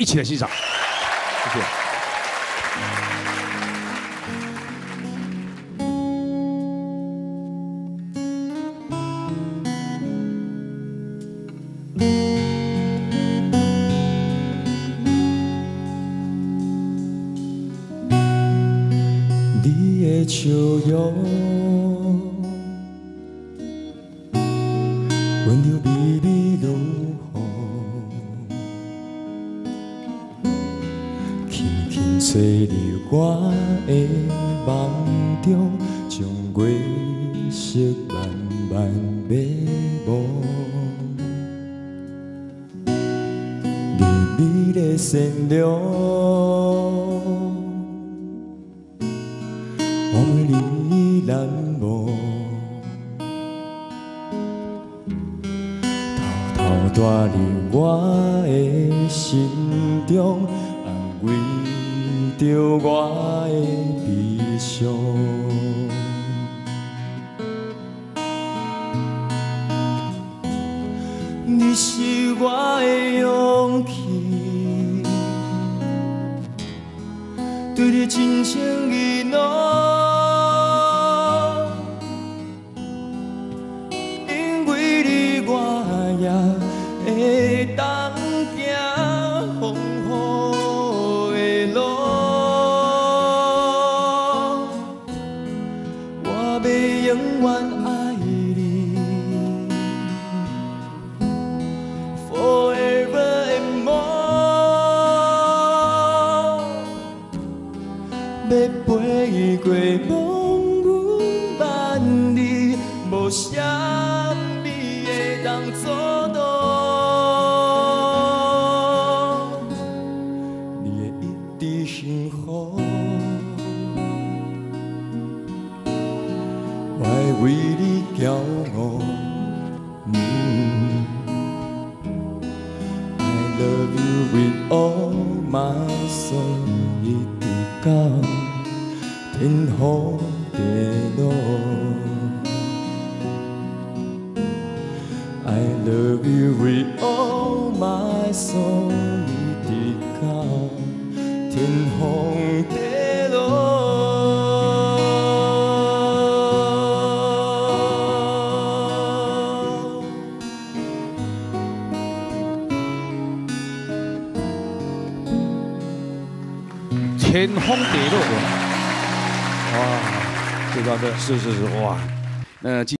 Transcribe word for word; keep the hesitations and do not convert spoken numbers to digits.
一起来欣赏，谢谢。 你的笑容，温柔微微如风，轻轻吹入我的梦中，将月色慢慢迷蒙。你美丽善良。 我为你难忘，偷偷住入我的心中，安慰着我的悲伤。你是我的勇气，对你真情意浓。 会当行风雨的路，我要永远爱你 ，forever and more。要飞过茫茫万里，无啥物会当阻挡。 幸福，我会为你骄傲。嗯 I love you with all my soul， 一直到天荒地老。I love you with all my soul， 一直到。 天荒地老。 天荒地老，哇，这个是是是哇，那。